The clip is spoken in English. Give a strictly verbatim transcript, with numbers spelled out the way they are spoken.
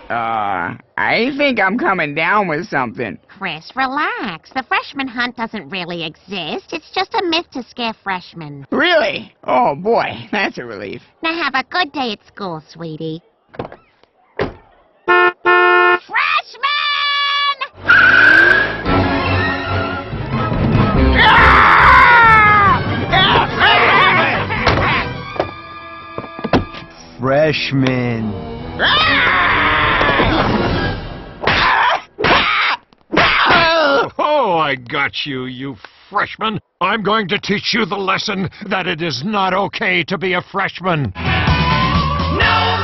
Uh, I think I'm coming down with something. Chris, relax. The freshman hunt doesn't really exist. It's just a myth to scare freshmen. Really? Oh, boy, that's a relief. Now have a good day at school, sweetie. Freshman. Oh, I got you, you freshman. I'm going to teach you the lesson that it is not okay to be a freshman. No!